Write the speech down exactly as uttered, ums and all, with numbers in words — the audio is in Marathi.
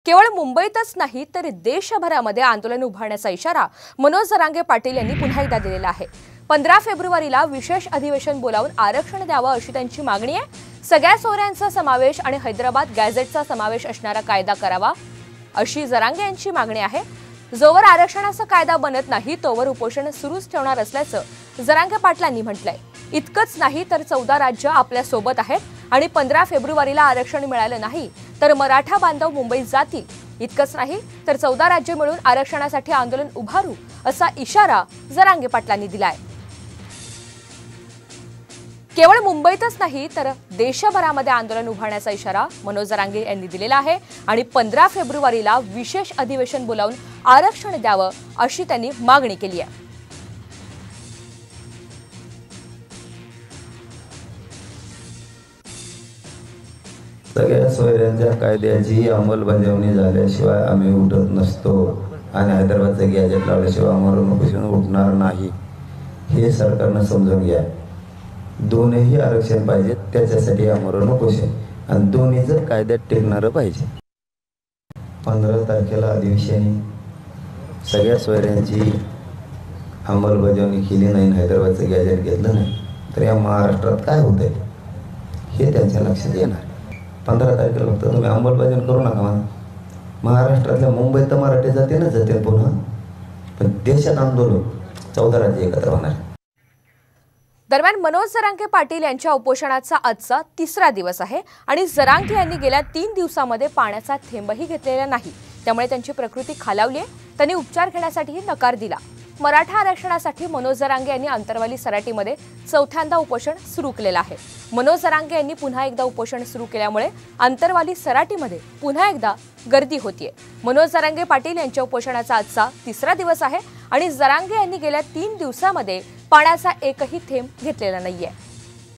केवळ मुंबईतच नाही तर देशभरामध्ये आंदोलन उभारण्याचा इशारा मनोज जरांगे पाटील यांनी पुन्हा एकदा दिलेला आहे। पंधरा फेब्रुवारीला विशेष अधिवेशन बोलावून आरक्षण द्यावं अशी त्यांची मागणी आहे। सगळ्या सोयऱ्यांचा समावेश आणि हैदराबाद गॅझेटचा समावेश असणारा कायदा करावा अशी जरांगे यांची मागणी आहे। जोवर आरक्षणाचा कायदा बनत नाही तोवर उपोषण सुरूच ठेवणार असल्याचं जरांगे पाटलांनी म्हटलंय। इतकंच नाही तर चौदा राज्य आपल्या सोबत आहेत आणि पंधरा फेब्रुवारीला आरक्षण मिळालं नाही तर मराठा बांधव मुंबईत जातील। इतकंच नाही तर चौदा राज्य मिळून आरक्षणासाठी आंदोलन उभारू असा इशारा जरांगे पाटलांनी दिलाय। केवळ मुंबईतच नाही तर देशभरामध्ये आंदोलन उभारण्याचा इशारा मनोज जरांगे यांनी दिलेला आहे आणि पंधरा फेब्रुवारीला विशेष अधिवेशन बोलावून आरक्षण द्यावं अशी त्यांनी मागणी केली आहे। सगळ्या सोयऱ्यांच्या कायद्याची अंमलबजावणी झाल्याशिवाय आम्ही उठत नसतो आणि हैदराबादचं गॅजेट लावल्याशिवाय आम्हाला उपोषण उठणार नाही हे सरकारनं समजून घ्या। दोन्ही आरक्षण पाहिजे, त्याच्यासाठी आम्हाला उपोषण आणि दोन्हीचं कायद्यात टेकणारं पाहिजे। पंधरा तारखेला अधिवेशनी सगळ्या सोयऱ्यांची अंमलबजावणी केली नाही, हैदराबादचं गॅजेट घेतलं नाही तर या महाराष्ट्रात काय होतंय हे त्यांच्या लक्षात येणार। पंधरा तारखेला फक्त तुम्ही अंमलबजावणी करू नका म्हणा। महाराष्ट्रातल्या मुंबईत तर मराठी जाते ना जाते पुन्हा, पण देशात आंदोलन चौदा राज्य एकत्र होणार। दरम्यान मनोज जरांगे पाटील यांच्या उपोषणाचा आजचा तिसरा दिवस आहे आणि जरांगे यांनी गेल्या तीन दिवसांमध्ये पाण्याचा थेंबही घेतलेला नाही, त्यामुळे त्यांची प्रकृती खालावली आहे। त्यांनी उपचार घेण्यासाठीही नकार दिला। मराठा आरक्षणासाठी मनोज जरांगे यांनी अंतरवाली सराटीमध्ये चौथ्यांदा उपोषण सुरू केलेलं आहे। मनोज जरांगे यांनी पुन्हा एकदा उपोषण सुरू केल्यामुळे अंतरवाली सराटीमध्ये पुन्हा एकदा गर्दी होतीये। मनोज जरांगे पाटील यांच्या उपोषणाचा आजचा तिसरा दिवस आहे आणि जरांगे यांनी गेल्या तीन दिवसांमध्ये पाण्याचा एकही थेंब घेतलेला नाहीये।